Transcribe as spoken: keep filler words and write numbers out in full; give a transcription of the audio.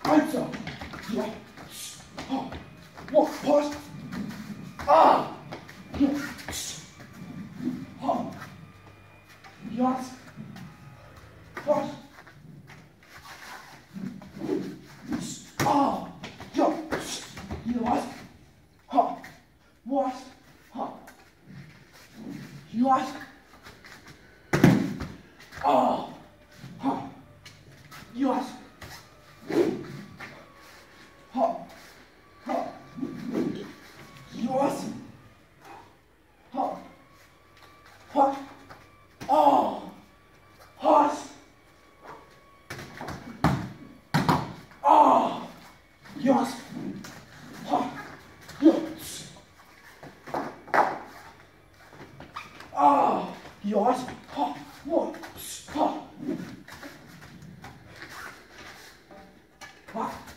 Eins, ja, ha, walk, pause, ah, ja, ha, yes, pause, ah, ja, yes, ha, was, ha, yes, ah, ha, yes, ha, ha, yes, ha, ha, ah, has, ah, yes, ha, yes, ah, yes, ha, what, ha, ha.